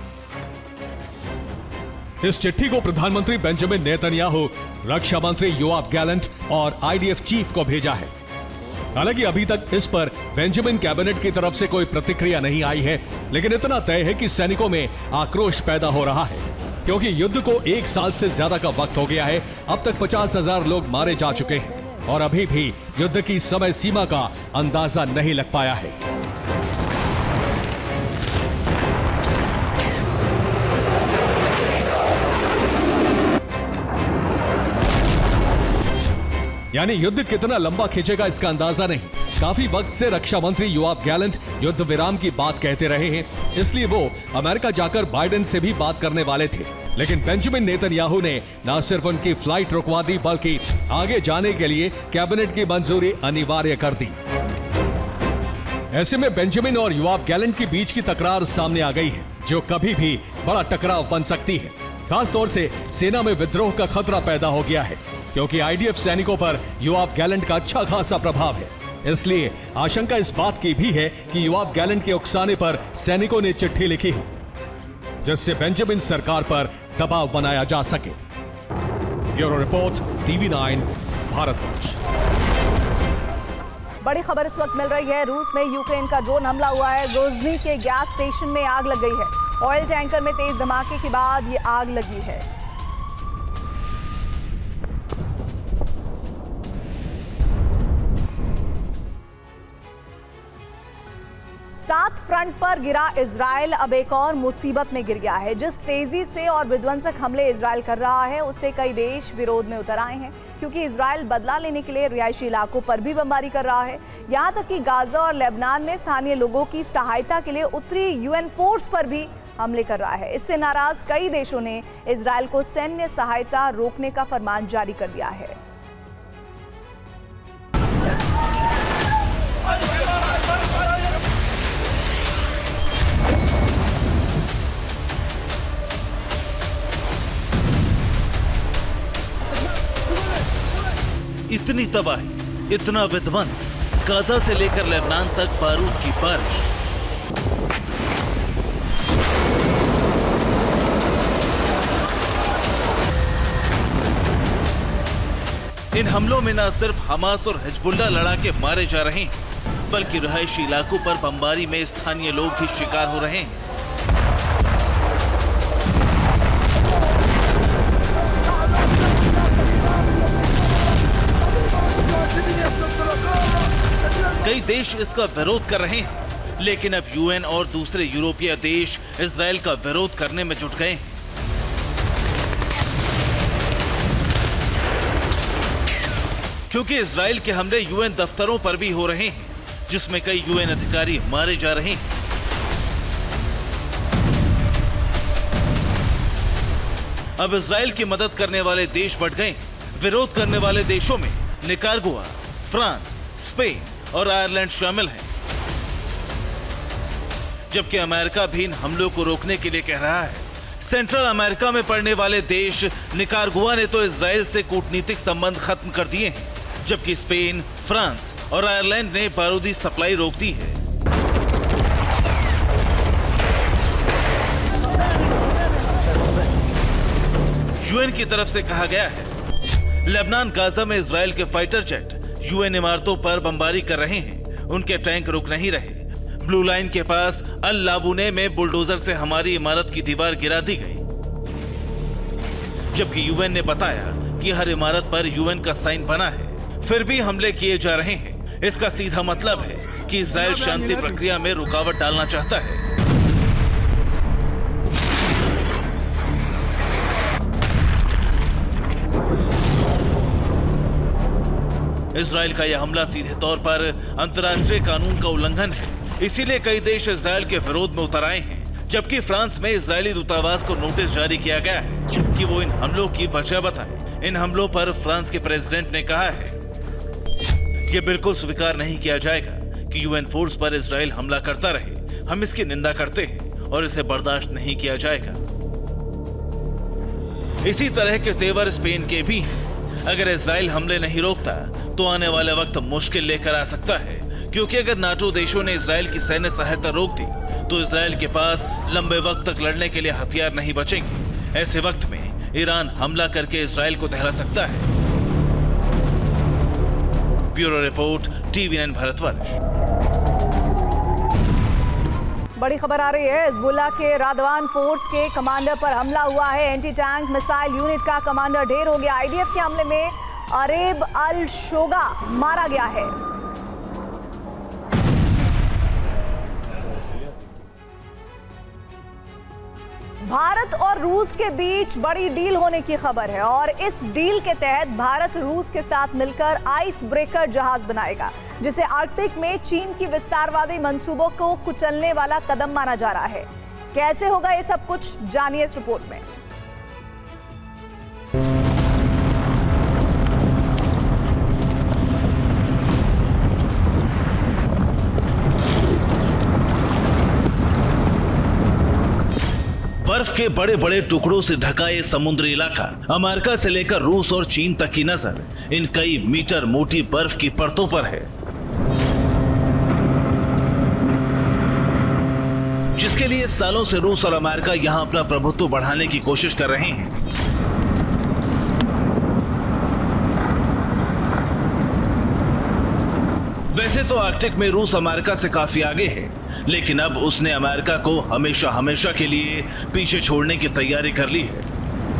इस चिट्ठी को प्रधानमंत्री बेंजामिन नेतन्याहू, रक्षा मंत्री योआव गैलेंट और आईडीएफ चीफ को भेजा है। हालांकि अभी तक इस पर बेंजामिन कैबिनेट की तरफ से कोई प्रतिक्रिया नहीं आई है, लेकिन इतना तय है कि सैनिकों में आक्रोश पैदा हो रहा है, क्योंकि युद्ध को एक साल से ज्यादा का वक्त हो गया है। अब तक पचास हजार लोग मारे जा चुके हैं और अभी भी युद्ध की समय सीमा का अंदाजा नहीं लग पाया है। यानी युद्ध कितना लंबा खींचेगा इसका अंदाजा नहीं। काफी वक्त से रक्षा मंत्री योआव गैलेंट युद्ध विराम की बात कहते रहे हैं, इसलिए वो अमेरिका जाकर बाइडेन से भी बात करने वाले थे, लेकिन बेंजामिन नेतन्याहू ने न सिर्फ उनकी फ्लाइट रुकवा दी, बल्कि आगे जाने के लिए कैबिनेट की मंजूरी अनिवार्य कर दी। ऐसे में बेंजामिन और योआव गैलेंट के बीच की तकरार सामने आ गई है, जो कभी भी बड़ा टकराव बन सकती है। खासतौर से सेना में विद्रोह का खतरा पैदा हो गया है, क्योंकि आईडीएफ सैनिकों पर योआव गैलेंट का अच्छा खासा प्रभाव है। इसलिए आशंका इस बात की भी है कि योआव गैलेंट के उकसाने पर सैनिकों ने चिट्ठी लिखी है, जिससे बेंजामिन सरकार पर दबाव बनाया जा सके। Bureau report, TV nine, Bharatvarsh. बड़ी खबर इस वक्त मिल रही है। रूस में यूक्रेन का ड्रोन हमला हुआ है। ग्रोजनी के गैस स्टेशन में आग लग गई है। ऑयल टैंकर में तेज धमाके के बाद ये आग लगी है। सात फ्रंट पर गिरा इजराइल अब एक और मुसीबत में गिर गया है। जिस तेजी से और विध्वंसक हमले इजराइल कर रहा है, उससे कई देश विरोध में उतर आए हैं, क्योंकि इजराइल बदला लेने के लिए रिहायशी इलाकों पर भी बमबारी कर रहा है। यहां तक कि गाजा और लेबनान में स्थानीय लोगों की सहायता के लिए उतरी यूएन फोर्स पर भी हमले कर रहा है। इससे नाराज कई देशों ने इजरायल को सैन्य सहायता रोकने का फरमान जारी कर दिया है। इतनी तबाही, इतना विध्वंस, गाजा से लेकर लेबनान तक बारूद की बारिश। इन हमलों में न सिर्फ हमास और हिजबुल्लाह लड़ाके मारे जा रहे हैं, बल्कि रहायशी इलाकों पर बमबारी में स्थानीय लोग भी शिकार हो रहे हैं। कई देश इसका विरोध कर रहे हैं, लेकिन अब यूएन और दूसरे यूरोपीय देश इजरायल का विरोध करने में जुट गए हैं। क्योंकि इजरायल के हमले यूएन दफ्तरों पर भी हो रहे हैं, जिसमें कई यूएन अधिकारी मारे जा रहे हैं। अब इजरायल की मदद करने वाले देश बढ़ गए। विरोध करने वाले देशों में निकारागुआ, फ्रांस, स्पेन और आयरलैंड शामिल हैं, जबकि अमेरिका भी इन हमलों को रोकने के लिए कह रहा है। सेंट्रल अमेरिका में पड़ने वाले देश निकारागुआ ने तो इजरायल से कूटनीतिक संबंध खत्म कर दिए हैं, जबकि स्पेन, फ्रांस और आयरलैंड ने बारूदी सप्लाई रोक दी है। यूएन की तरफ से कहा गया है, लेबनान गाजा में इजरायल के फाइटर जेट यूएन इमारतों पर बमबारी कर रहे हैं, उनके टैंक रुक नहीं रहे। ब्लू लाइन के पास अल लाबूने में बुलडोजर से हमारी इमारत की दीवार गिरा दी गई, जबकि यूएन ने बताया कि हर इमारत पर यूएन का साइन बना है, फिर भी हमले किए जा रहे हैं। इसका सीधा मतलब है कि इजरायल शांति प्रक्रिया में रुकावट डालना चाहता है। इजरायल का यह हमला सीधे तौर पर अंतर्राष्ट्रीय कानून का उल्लंघन है, इसीलिए कई देश इजरायल के विरोध में उतर आए हैं, जबकि फ्रांस में इजरायली दूतावास को नोटिस जारी किया गया है कि वो इन हमलों की वजह बताए। इन हमलों पर फ्रांस के प्रेसिडेंट ने कहा है, ये बिल्कुल स्वीकार नहीं किया जाएगा कि यूएन फोर्स पर इजरायल हमला करता रहे। हम इसकी निंदा करते हैं और इसे बर्दाश्त नहीं किया जाएगा। इसी तरह के तेवर स्पेन के भी हैं। अगर इजरायल हमले नहीं रोकता तो आने वाले वक्त मुश्किल लेकर आ सकता है, क्योंकि अगर नाटो देशों ने इजरायल की सैन्य सहायता रोक दी तो इजरायल के पास लंबे वक्त तक लड़ने के लिए हथियार नहीं बचेंगे। ऐसे वक्त में ईरान हमला करके इजरायल को दहला सकता है। Bureau report, TV nine Bharatvarsh. बड़ी खबर आ रही है, हिजबुल्लाह के रादवान फोर्स के कमांडर पर हमला हुआ है। एंटी टैंक मिसाइल यूनिट का कमांडर ढेर हो गया। आईडीएफ के हमले में अरेब अल शोगा मारा गया है। भारत और रूस के बीच बड़ी डील होने की खबर है और इस डील के तहत भारत रूस के साथ मिलकर आइस ब्रेकर जहाज बनाएगा, जिसे आर्कटिक में चीन की विस्तारवादी मंसूबों को कुचलने वाला कदम माना जा रहा है। कैसे होगा ये सब कुछ, जानिए इस रिपोर्ट में। बर्फ के बड़े बड़े टुकड़ों से ढका ये समुद्री इलाका अमेरिका से लेकर रूस और चीन तक की नजर इन कई मीटर मोटी बर्फ की परतों पर है, जिसके लिए सालों से रूस और अमेरिका यहां अपना प्रभुत्व बढ़ाने की कोशिश कर रहे हैं। वैसे तो आर्कटिक में रूस अमेरिका से काफी आगे है, लेकिन अब उसने अमेरिका को हमेशा हमेशा के लिए पीछे छोड़ने की तैयारी कर ली है।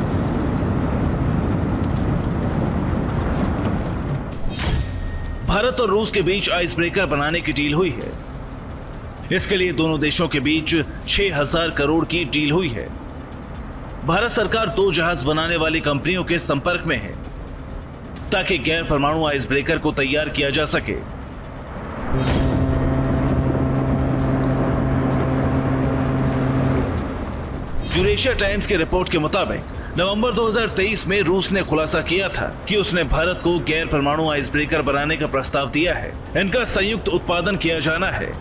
भारत और रूस के बीच आइस ब्रेकर बनाने की डील हुई है। इसके लिए दोनों देशों के बीच छह हज़ार करोड़ की डील हुई है। भारत सरकार दो जहाज बनाने वाली कंपनियों के संपर्क में है, ताकि गैर परमाणु आइस ब्रेकर को तैयार किया जा सके। यूरेशिया टाइम्स के रिपोर्ट के मुताबिक नवंबर दो हज़ार तेईस में रूस ने खुलासा किया था कि उसने भारत को गैर परमाणु आइस ब्रेकर बनाने का प्रस्ताव दिया है। इनका संयुक्त उत्पादन किया जाना है।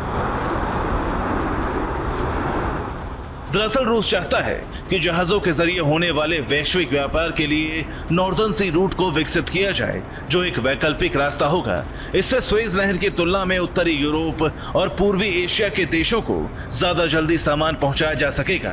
दरअसल रूस चाहता है कि जहाजों के जरिए होने वाले वैश्विक व्यापार के लिए नॉर्दर्न सी रूट को विकसित किया जाए, जो एक वैकल्पिक रास्ता होगा। इससे स्वेज नहर की तुलना में उत्तरी यूरोप और पूर्वी एशिया के देशों को ज्यादा जल्दी सामान पहुंचाया जा सकेगा।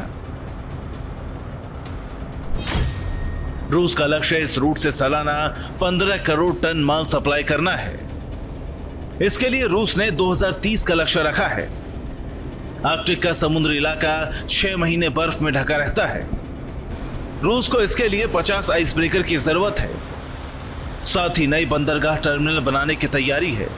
रूस का लक्ष्य इस रूट से सालाना पंद्रह करोड़ टन माल सप्लाई करना है। इसके लिए रूस ने दो हज़ार तीस का लक्ष्य रखा है। आर्कटिक का समुद्री इलाका छह महीने बर्फ में ढका रहता है। रूस को इसके लिए पचास आइस ब्रेकर की जरूरत है। साथ ही नई बंदरगाह टर्मिनल बनाने की तैयारी है।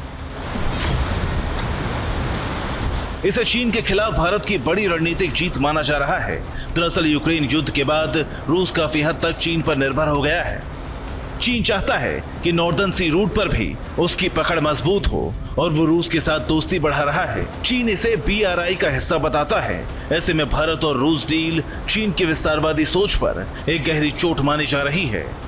इसे चीन के खिलाफ भारत की बड़ी रणनीतिक जीत माना जा रहा है। दरअसल यूक्रेन युद्ध के बाद रूस काफी हद तक चीन पर निर्भर हो गया है। चीन चाहता है कि नॉर्दर्न सी रूट पर भी उसकी पकड़ मजबूत हो और वो रूस के साथ दोस्ती बढ़ा रहा है। चीन इसे बी आर आई का हिस्सा बताता है। ऐसे में भारत और रूस डील चीन की विस्तारवादी सोच पर एक गहरी चोट मानी जा रही है।